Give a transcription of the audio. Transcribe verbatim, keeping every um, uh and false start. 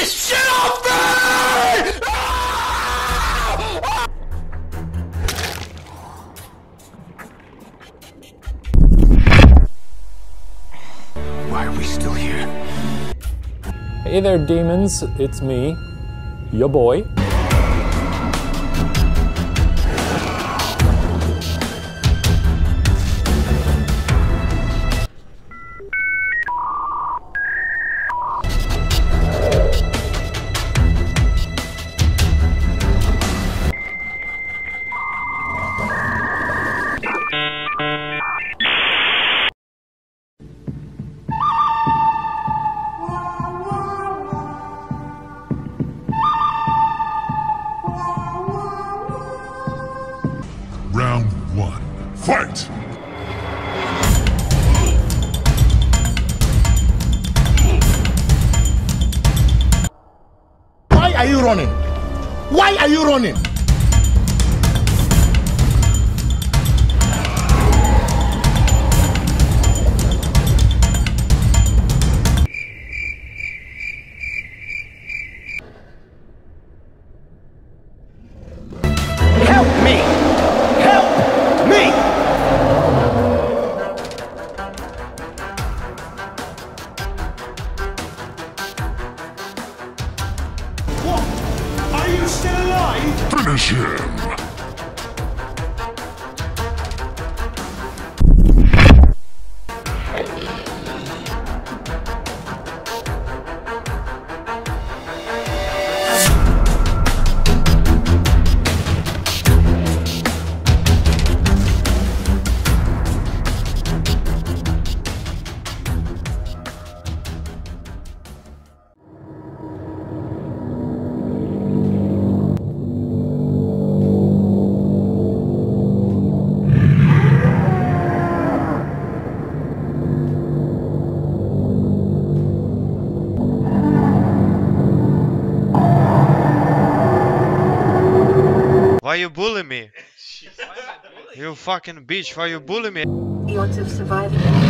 this shit off me! Why are we still here? Hey there, demons. It's me, your boy. Round one, fight! Why are you running? Why are you running? Help me! Help me! What? Are you still alive? Finish him! Why you bully me? You fucking bitch, why you bully me? The odds of surviving